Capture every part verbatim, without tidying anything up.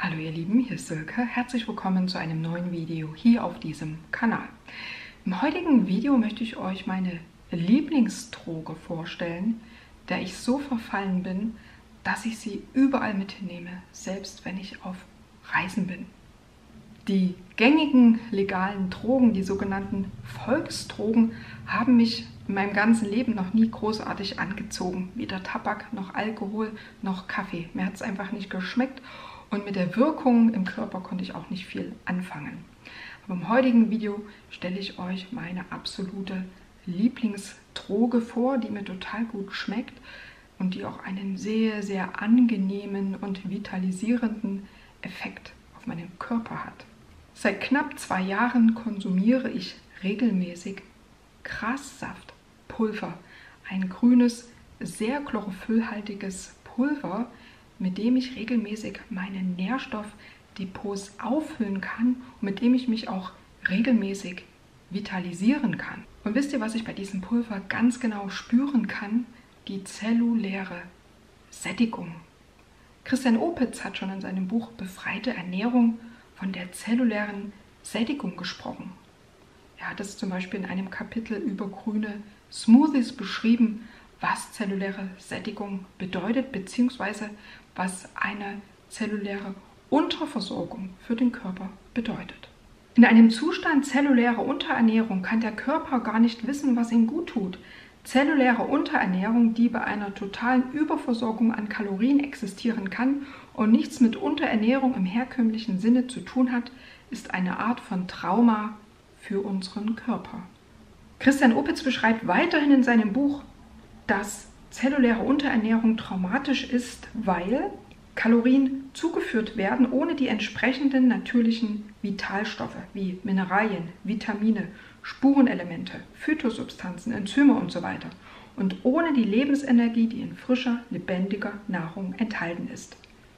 Hallo ihr Lieben, hier ist Silke. Herzlich willkommen zu einem neuen Video hier auf diesem Kanal. Im heutigen Video möchte ich euch meine Lieblingsdroge vorstellen, der ich so verfallen bin, dass ich sie überall mitnehme, selbst wenn ich auf Reisen bin. Die gängigen legalen Drogen, die sogenannten Volksdrogen, haben mich in meinem ganzen Leben noch nie großartig angezogen. Weder Tabak, noch Alkohol, noch Kaffee. Mir hat es einfach nicht geschmeckt. Und mit der Wirkung im Körper konnte ich auch nicht viel anfangen. Aber im heutigen Video stelle ich euch meine absolute Lieblingsdroge vor, die mir total gut schmeckt und die auch einen sehr, sehr angenehmen und vitalisierenden Effekt auf meinen Körper hat. Seit knapp zwei Jahren konsumiere ich regelmäßig Grassaftpulver, ein grünes, sehr chlorophyllhaltiges Pulver, mit dem ich regelmäßig meine Nährstoffdepots auffüllen kann und mit dem ich mich auch regelmäßig vitalisieren kann. Und wisst ihr, was ich bei diesem Pulver ganz genau spüren kann? Die zelluläre Sättigung. Christian Opitz hat schon in seinem Buch Befreite Ernährung von der zellulären Sättigung gesprochen. Er hat es zum Beispiel in einem Kapitel über grüne Smoothies beschrieben, was zelluläre Sättigung bedeutet, beziehungsweise was eine zelluläre Unterversorgung für den Körper bedeutet. In einem Zustand zellulärer Unterernährung kann der Körper gar nicht wissen, was ihm gut tut. Zelluläre Unterernährung, die bei einer totalen Überversorgung an Kalorien existieren kann und nichts mit Unterernährung im herkömmlichen Sinne zu tun hat, ist eine Art von Trauma für unseren Körper. Christian Opitz beschreibt weiterhin in seinem Buch, dass zelluläre Unterernährung traumatisch ist, weil Kalorien zugeführt werden, ohne die entsprechenden natürlichen Vitalstoffe wie Mineralien, Vitamine, Spurenelemente, Phytosubstanzen, Enzyme und so weiter und ohne die Lebensenergie, die in frischer, lebendiger Nahrung enthalten ist.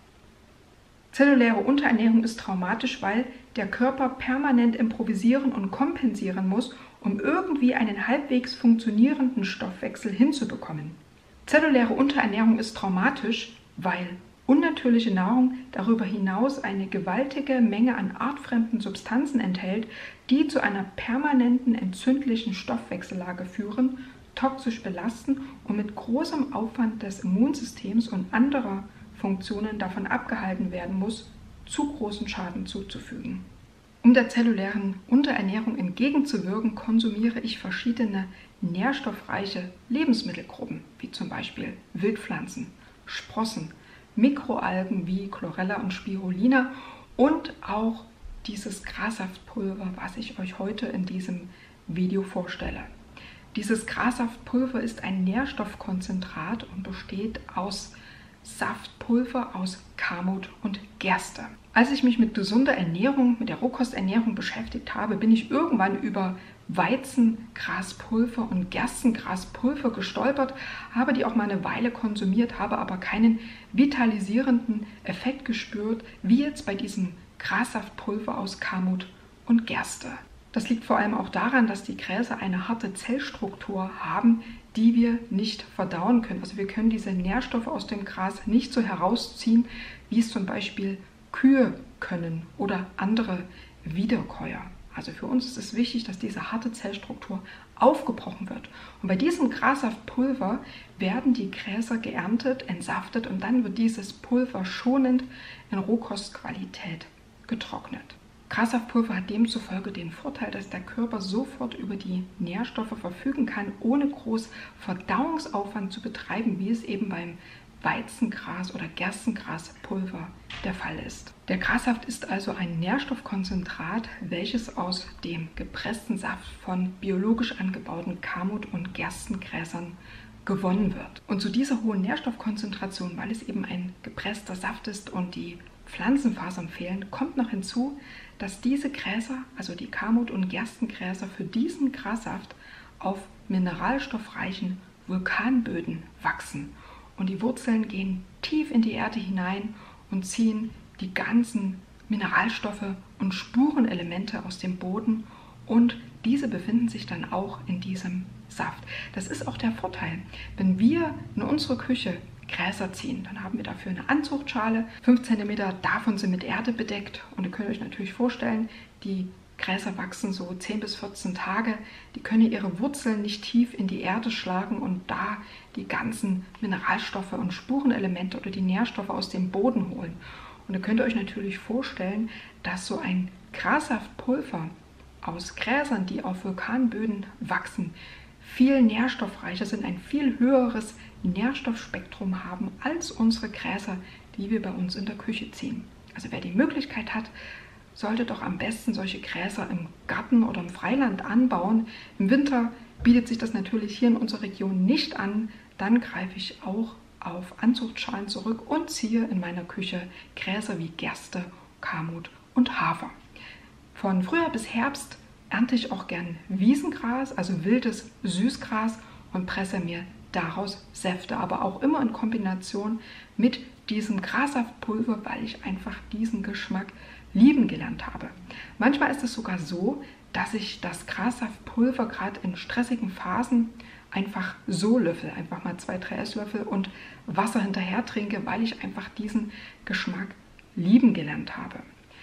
Zelluläre Unterernährung ist traumatisch, weil der Körper permanent improvisieren und kompensieren muss, um irgendwie einen halbwegs funktionierenden Stoffwechsel hinzubekommen. Zelluläre Unterernährung ist traumatisch, weil unnatürliche Nahrung darüber hinaus eine gewaltige Menge an artfremden Substanzen enthält, die zu einer permanenten entzündlichen Stoffwechsellage führen, toxisch belasten und mit großem Aufwand des Immunsystems und anderer Funktionen davon abgehalten werden muss, zu großen Schaden zuzufügen. Um der zellulären Unterernährung entgegenzuwirken, konsumiere ich verschiedene nährstoffreiche Lebensmittelgruppen, wie zum Beispiel Wildpflanzen, Sprossen, Mikroalgen wie Chlorella und Spirulina und auch dieses Grassaftpulver, was ich euch heute in diesem Video vorstelle. Dieses Grassaftpulver ist ein Nährstoffkonzentrat und besteht aus Saftpulver aus Kamut und Gerste. Als ich mich mit gesunder Ernährung, mit der Rohkosternährung beschäftigt habe, bin ich irgendwann über Weizengraspulver und Gerstengraspulver gestolpert, habe die auch mal eine Weile konsumiert, habe aber keinen vitalisierenden Effekt gespürt, wie jetzt bei diesem Grassaftpulver aus Kamut und Gerste. Das liegt vor allem auch daran, dass die Gräser eine harte Zellstruktur haben, die wir nicht verdauen können. Also wir können diese Nährstoffe aus dem Gras nicht so herausziehen, wie es zum Beispiel Kühe können oder andere Wiederkäuer. Also für uns ist es wichtig, dass diese harte Zellstruktur aufgebrochen wird. Und bei diesem Grassaftpulver werden die Gräser geerntet, entsaftet und dann wird dieses Pulver schonend in Rohkostqualität getrocknet. Grassaftpulver hat demzufolge den Vorteil, dass der Körper sofort über die Nährstoffe verfügen kann, ohne groß Verdauungsaufwand zu betreiben, wie es eben beim Weizengras- oder Gerstengraspulver der Fall ist. Der Grassaft ist also ein Nährstoffkonzentrat, welches aus dem gepressten Saft von biologisch angebauten Kamut- und Gerstengräsern gewonnen wird. Und zu dieser hohen Nährstoffkonzentration, weil es eben ein gepresster Saft ist und die Pflanzenfasern fehlen, kommt noch hinzu, dass diese Gräser, also die Kamut- und Gerstengräser, für diesen Grassaft auf mineralstoffreichen Vulkanböden wachsen. Und die Wurzeln gehen tief in die Erde hinein und ziehen die ganzen Mineralstoffe und Spurenelemente aus dem Boden und diese befinden sich dann auch in diesem Saft. Das ist auch der Vorteil. Wenn wir in unserer Küche Gräser ziehen. Dann haben wir dafür eine Anzuchtschale, fünf Zentimeter davon sind mit Erde bedeckt und ihr könnt euch natürlich vorstellen, die Gräser wachsen so zehn bis vierzehn Tage, die können ihre Wurzeln nicht tief in die Erde schlagen und da die ganzen Mineralstoffe und Spurenelemente oder die Nährstoffe aus dem Boden holen. Und ihr könnt euch natürlich vorstellen, dass so ein Grassaftpulver aus Gräsern, die auf Vulkanböden wachsen, viel nährstoffreicher sind, ein viel höheres Nährstoffspektrum haben als unsere Gräser, die wir bei uns in der Küche ziehen. Also wer die Möglichkeit hat, sollte doch am besten solche Gräser im Garten oder im Freiland anbauen. Im Winter bietet sich das natürlich hier in unserer Region nicht an. Dann greife ich auch auf Anzuchtschalen zurück und ziehe in meiner Küche Gräser wie Gerste, Kamut und Hafer. Von Frühjahr bis Herbst ernte ich auch gern Wiesengras, also wildes Süßgras und presse mir daraus Säfte, aber auch immer in Kombination mit diesem Grassaftpulver, weil ich einfach diesen Geschmack lieben gelernt habe. Manchmal ist es sogar so, dass ich das Grassaftpulver gerade in stressigen Phasen einfach so löffel, einfach mal zwei, drei Esslöffel und Wasser hinterher trinke, weil ich einfach diesen Geschmack lieben gelernt habe.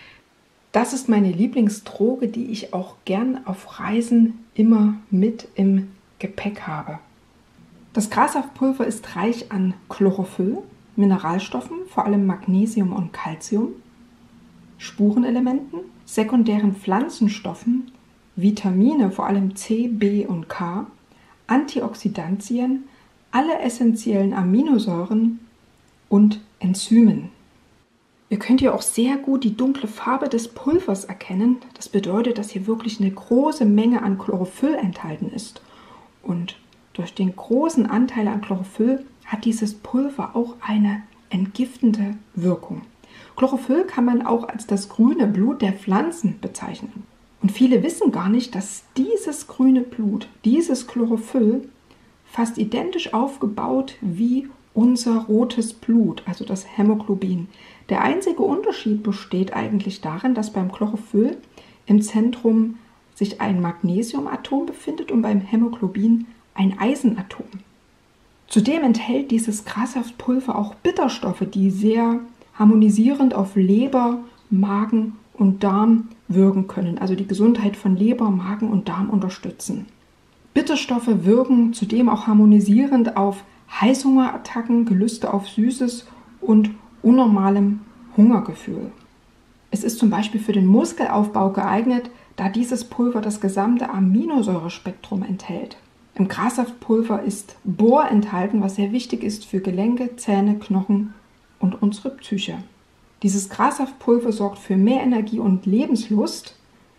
Das ist meine Lieblingsdroge, die ich auch gern auf Reisen immer mit im Gepäck habe. Das Grassaftpulver ist reich an Chlorophyll, Mineralstoffen, vor allem Magnesium und Calcium, Spurenelementen, sekundären Pflanzenstoffen, Vitamine, vor allem C, B und K, Antioxidantien, alle essentiellen Aminosäuren und Enzymen. Ihr könnt hier auch sehr gut die dunkle Farbe des Pulvers erkennen. Das bedeutet, dass hier wirklich eine große Menge an Chlorophyll enthalten ist. Und durch den großen Anteil an Chlorophyll hat dieses Pulver auch eine entgiftende Wirkung. Chlorophyll kann man auch als das grüne Blut der Pflanzen bezeichnen. Und viele wissen gar nicht, dass dieses grüne Blut, dieses Chlorophyll, fast identisch aufgebaut wie unser rotes Blut, also das Hämoglobin. Der einzige Unterschied besteht eigentlich darin, dass beim Chlorophyll im Zentrum sich ein Magnesiumatom befindet und beim Hämoglobin ein Eisenatom. Zudem enthält dieses Grassaftpulver auch Bitterstoffe, die sehr harmonisierend auf Leber, Magen und Darm wirken können, also die Gesundheit von Leber, Magen und Darm unterstützen. Bitterstoffe wirken zudem auch harmonisierend auf Heißhungerattacken, Gelüste auf Süßes und unnormalem Hungergefühl. Es ist zum Beispiel für den Muskelaufbau geeignet, da dieses Pulver das gesamte Aminosäurespektrum enthält. Im Grassaftpulver ist Bor enthalten, was sehr wichtig ist für Gelenke, Zähne, Knochen und unsere Psyche. Dieses Grassaftpulver sorgt für mehr Energie und Lebenslust,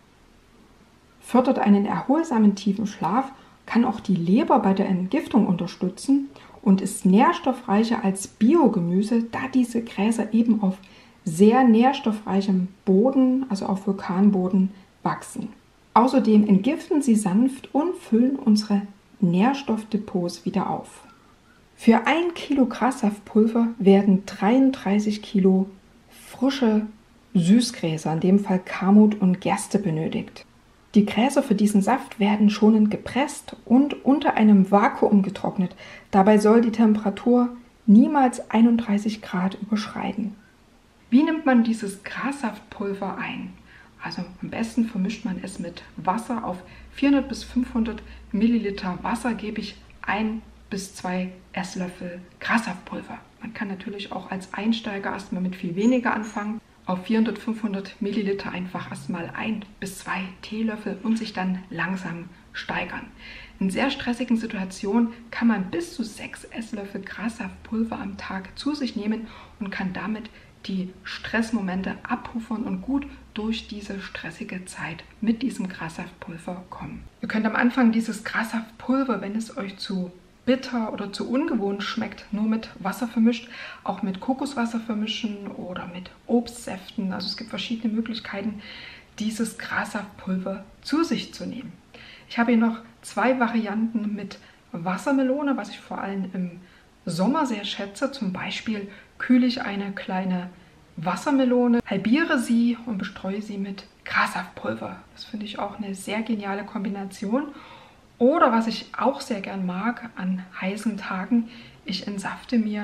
fördert einen erholsamen tiefen Schlaf, kann auch die Leber bei der Entgiftung unterstützen und ist nährstoffreicher als Biogemüse, da diese Gräser eben auf sehr nährstoffreichem Boden, also auf Vulkanboden, wachsen. Außerdem entgiften sie sanft und füllen unsere Nährstoffdepots wieder auf. Für ein Kilo Grassaftpulver werden dreiunddreißig Kilo frische Süßgräser, in dem Fall Kamut und Gerste, benötigt. Die Gräser für diesen Saft werden schonend gepresst und unter einem Vakuum getrocknet. Dabei soll die Temperatur niemals einunddreißig Grad überschreiten. Wie nimmt man dieses Grassaftpulver ein? Also am besten vermischt man es mit Wasser. Auf vierhundert bis fünfhundert Milliliter Wasser gebe ich ein bis zwei Esslöffel Grassaftpulver. Man kann natürlich auch als Einsteiger erstmal mit viel weniger anfangen. Auf vierhundert, fünfhundert Milliliter einfach erstmal ein bis zwei Teelöffel und sich dann langsam steigern. In sehr stressigen Situationen kann man bis zu sechs Esslöffel Grassaftpulver am Tag zu sich nehmen und kann damit die Stressmomente abpuffern und gut durch diese stressige Zeit mit diesem Grassaftpulver kommen. Ihr könnt am Anfang dieses Grassaftpulver, wenn es euch zu bitter oder zu ungewohnt schmeckt, nur mit Wasser vermischt, auch mit Kokoswasser vermischen oder mit Obstsäften. Also es gibt verschiedene Möglichkeiten, dieses Grassaftpulver zu sich zu nehmen. Ich habe hier noch zwei Varianten mit Wassermelone, was ich vor allem im Sommer sehr schätze. Zum Beispiel kühle ich eine kleine Wassermelone, halbiere sie und bestreue sie mit Grassaftpulver. Das finde ich auch eine sehr geniale Kombination. Oder was ich auch sehr gern mag an heißen Tagen, ich entsafte mir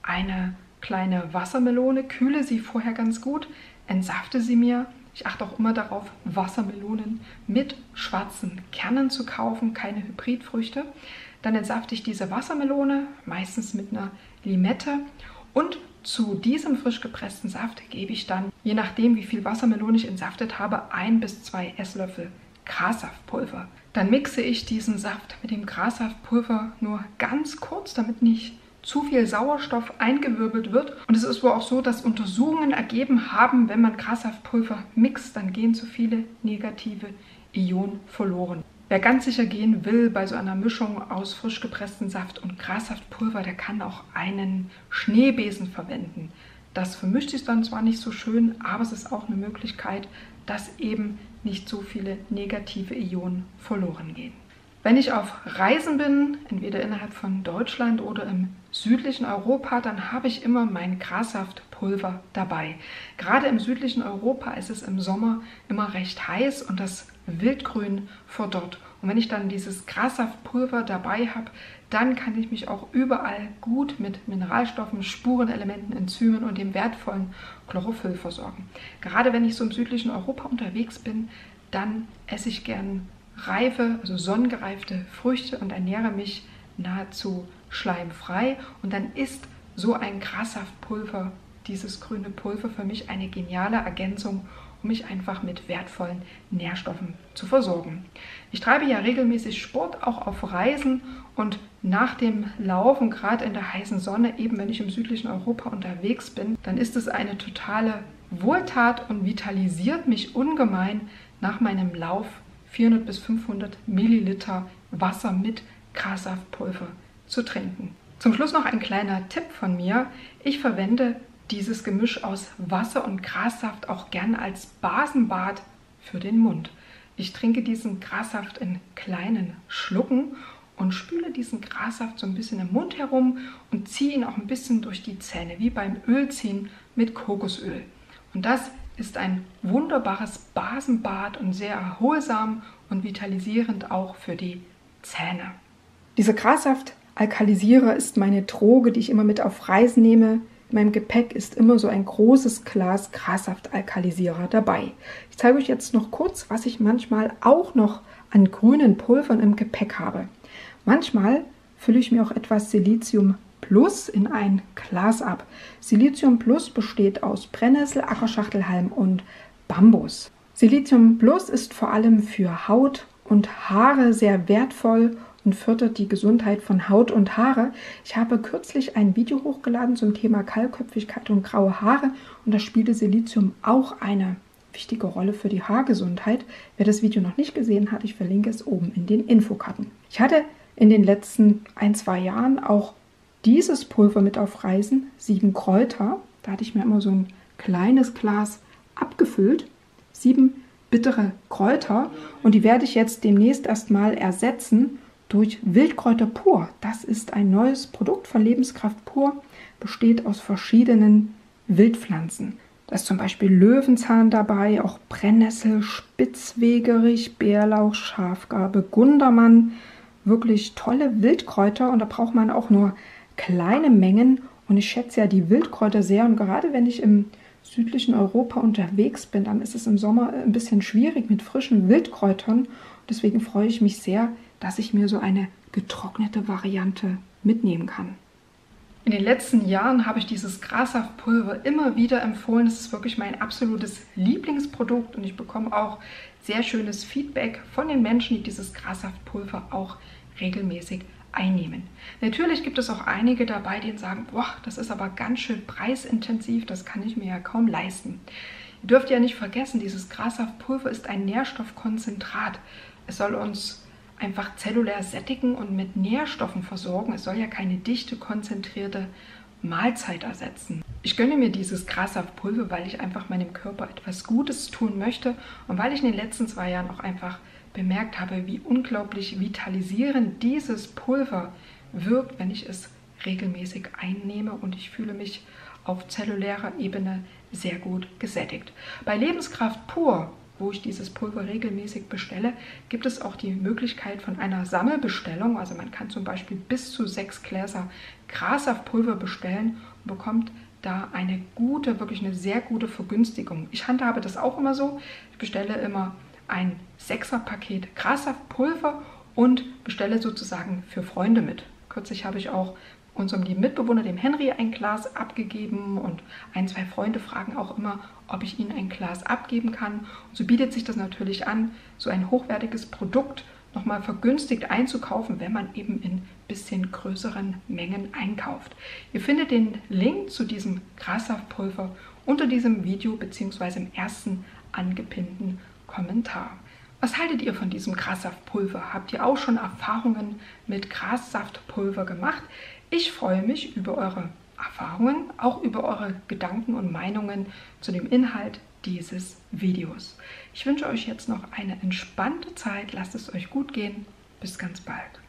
eine kleine Wassermelone, kühle sie vorher ganz gut, entsafte sie mir. Ich achte auch immer darauf, Wassermelonen mit schwarzen Kernen zu kaufen, keine Hybridfrüchte. Dann entsafte ich diese Wassermelone, meistens mit einer Limette, und zu diesem frisch gepressten Saft gebe ich dann, je nachdem wie viel Wassermelone ich entsaftet habe, ein bis zwei Esslöffel Grassaftpulver. Dann mixe ich diesen Saft mit dem Grassaftpulver nur ganz kurz, damit nicht zu viel Sauerstoff eingewirbelt wird. Und es ist wohl auch so, dass Untersuchungen ergeben haben, wenn man Grassaftpulver mixt, dann gehen zu viele negative Ionen verloren. Wer ganz sicher gehen will bei so einer Mischung aus frisch gepresstem Saft und Grassaftpulver, der kann auch einen Schneebesen verwenden. Das vermischt sich dann zwar nicht so schön, aber es ist auch eine Möglichkeit, dass eben nicht so viele negative Ionen verloren gehen. Wenn ich auf Reisen bin, entweder innerhalb von Deutschland oder im südlichen Europa, dann habe ich immer mein Grassaftpulver dabei. Gerade im südlichen Europa ist es im Sommer immer recht heiß und das Wildgrün verdorrt. Und wenn ich dann dieses Grassaftpulver dabei habe, dann kann ich mich auch überall gut mit Mineralstoffen, Spurenelementen, Enzymen und dem wertvollen Chlorophyll versorgen. Gerade wenn ich so im südlichen Europa unterwegs bin, dann esse ich gern reife, also sonnengereifte Früchte und ernähre mich nahezu schleimfrei. Und dann ist so ein Grassaftpulver, dieses grüne Pulver, für mich eine geniale Ergänzung, um mich einfach mit wertvollen Nährstoffen zu versorgen. Ich treibe ja regelmäßig Sport, auch auf Reisen, und nach dem Laufen, gerade in der heißen Sonne, eben wenn ich im südlichen Europa unterwegs bin, dann ist es eine totale Wohltat und vitalisiert mich ungemein, nach meinem Lauf vierhundert bis fünfhundert Milliliter Wasser mit Grassaftpulver zu trinken. Zum Schluss noch ein kleiner Tipp von mir. Ich verwende dieses Gemisch aus Wasser und Grassaft auch gern als Basenbad für den Mund. Ich trinke diesen Grassaft in kleinen Schlucken und spüle diesen Grassaft so ein bisschen im Mund herum und ziehe ihn auch ein bisschen durch die Zähne, wie beim Ölziehen mit Kokosöl. Und das ist ein wunderbares Basenbad und sehr erholsam und vitalisierend auch für die Zähne. Dieser Grassaft-Alkalisierer ist meine Droge, die ich immer mit auf Reisen nehme. In meinem Gepäck ist immer so ein großes Glas Grassaft-Alkalisierer dabei. Ich zeige euch jetzt noch kurz, was ich manchmal auch noch an grünen Pulvern im Gepäck habe. Manchmal fülle ich mir auch etwas Silicium Plus in ein Glas ab. Silicium Plus besteht aus Brennnessel, Ackerschachtelhalm und Bambus. Silicium Plus ist vor allem für Haut und Haare sehr wertvoll und fördert die Gesundheit von Haut und Haare. Ich habe kürzlich ein Video hochgeladen zum Thema Kahlköpfigkeit und graue Haare und da spielte Silicium auch eine wichtige Rolle für die Haargesundheit. Wer das Video noch nicht gesehen hat, ich verlinke es oben in den Infokarten. Ich hatte in den letzten ein, zwei Jahren auch dieses Pulver mit auf Reisen, sieben Kräuter. Da hatte ich mir immer so ein kleines Glas abgefüllt. Sieben bittere Kräuter. Und die werde ich jetzt demnächst erstmal ersetzen durch Wildkräuter pur. Das ist ein neues Produkt von Lebenskraft pur. Besteht aus verschiedenen Wildpflanzen. Da ist zum Beispiel Löwenzahn dabei, auch Brennnessel, Spitzwegerich, Bärlauch, Schafgarbe, Gundermann. Wirklich tolle Wildkräuter und da braucht man auch nur kleine Mengen. Und ich schätze ja die Wildkräuter sehr. Und gerade wenn ich im südlichen Europa unterwegs bin, dann ist es im Sommer ein bisschen schwierig mit frischen Wildkräutern. Deswegen freue ich mich sehr, dass ich mir so eine getrocknete Variante mitnehmen kann. In den letzten Jahren habe ich dieses Grassaftpulver immer wieder empfohlen. Es ist wirklich mein absolutes Lieblingsprodukt und ich bekomme auch sehr schönes Feedback von den Menschen, die dieses Grassaftpulver auch regelmäßig einnehmen. Natürlich gibt es auch einige dabei, die sagen, boah, das ist aber ganz schön preisintensiv, das kann ich mir ja kaum leisten. Ihr dürft ja nicht vergessen, dieses Grassaftpulver ist ein Nährstoffkonzentrat. Es soll uns einfach zellulär sättigen und mit Nährstoffen versorgen. Es soll ja keine dichte, konzentrierte Mahlzeit ersetzen. Ich gönne mir dieses Grassaftpulver, weil ich einfach meinem Körper etwas Gutes tun möchte und weil ich in den letzten zwei Jahren auch einfach bemerkt habe, wie unglaublich vitalisierend dieses Pulver wirkt, wenn ich es regelmäßig einnehme und ich fühle mich auf zellulärer Ebene sehr gut gesättigt. Bei Lebenskraft pur wo ich dieses Pulver regelmäßig bestelle, gibt es auch die Möglichkeit von einer Sammelbestellung. Also man kann zum Beispiel bis zu sechs Gläser Grassaftpulver bestellen und bekommt da eine gute, wirklich eine sehr gute Vergünstigung. Ich handhabe das auch immer so. Ich bestelle immer ein Sechser-Paket Grassaftpulver und bestelle sozusagen für Freunde mit. Kürzlich habe ich auch unserem lieben Mitbewohner, dem Henry, ein Glas abgegeben und ein, zwei Freunde fragen auch immer, ob ich ihnen ein Glas abgeben kann. Und so bietet sich das natürlich an, so ein hochwertiges Produkt nochmal vergünstigt einzukaufen, wenn man eben in bisschen größeren Mengen einkauft. Ihr findet den Link zu diesem Grassaftpulver unter diesem Video bzw. im ersten angepinnten Kommentar. Was haltet ihr von diesem Grassaftpulver? Habt ihr auch schon Erfahrungen mit Grassaftpulver gemacht? Ich freue mich über eure Erfahrungen, auch über eure Gedanken und Meinungen zu dem Inhalt dieses Videos. Ich wünsche euch jetzt noch eine entspannte Zeit. Lasst es euch gut gehen. Bis ganz bald.